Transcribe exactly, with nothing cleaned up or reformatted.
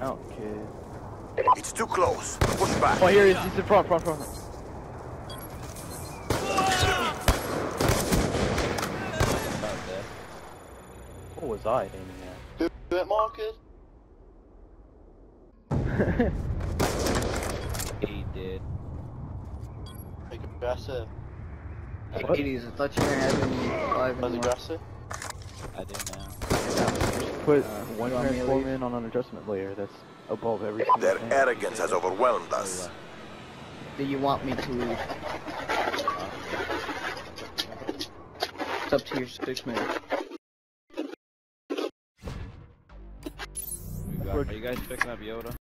out, kid. It's too close. Push back. Oh, here he is. He's in front, front, front. What was I aiming at? Hitmarker? He did. Like aggressive. What? eighties, I thought you were having five Was and aggressive? I do now. Put Uh, one you want me to transform leave? in on an adjustment layer that's above every single Their thing. arrogance has overwhelmed us. do you want me to leave? It's up to your six man. Are you guys picking up Yoda?